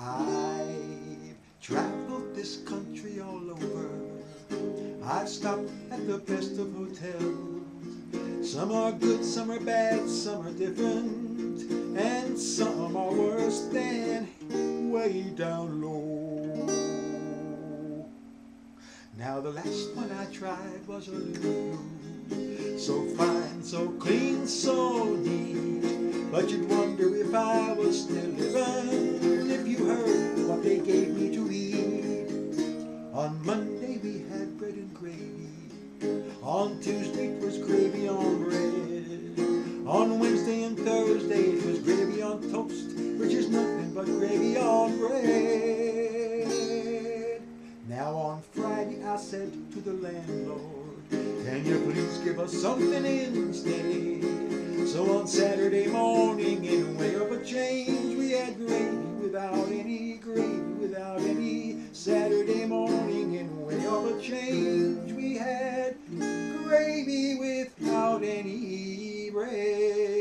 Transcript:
I've traveled this country all over. I've stopped at the best of hotels. Some are good, some are bad, some are different, and some are worse than way down low. Now the last one I tried was a Lulu, so fine, so clean, so neat. But you'd wonder if I was still living if you heard what they gave me to eat. On Monday we had bread and gravy. On Tuesday it was gravy on bread. On Wednesday and Thursday it was gravy on toast, which is nothing but gravy on bread. Now on Friday I said to the landlord, can you please give us something instead? So on Saturday morning, in way of a change, we had gravy without any gravy, without any. Saturday morning, in way of a change, we had gravy without any bread.